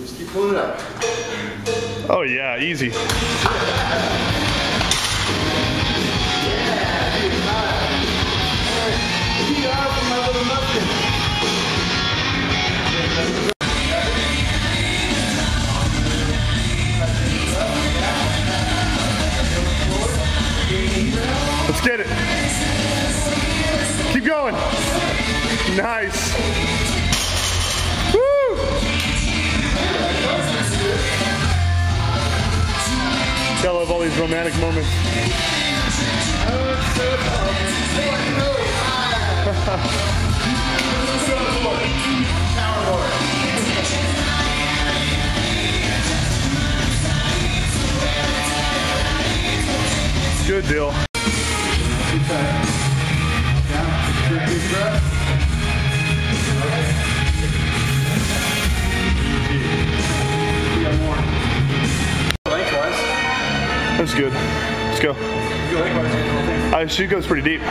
Just keep pulling it up. Oh yeah, easy. Let's get it. Keep going. Nice. Woo! I love all these romantic moments. Good deal. That's good. Let's go. She goes pretty deep.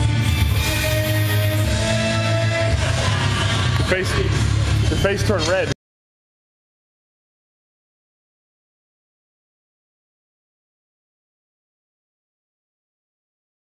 The face turned red.